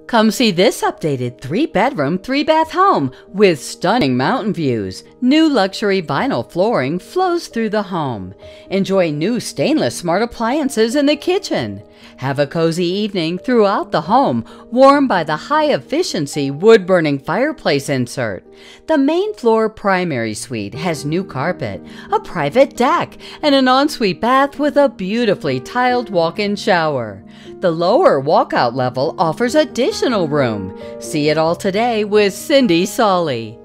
Come see this updated 3-bedroom, 3-bath home with stunning mountain views. New luxury vinyl flooring flows through the home. Enjoy new stainless smart appliances in the kitchen. Have a cozy evening throughout the home, warmed by the high-efficiency wood-burning fireplace insert. The main floor primary suite has new carpet, a private deck, and an ensuite bath with a beautifully tiled walk-in shower. The lower walkout level offers additional room. See it all today with Sahli.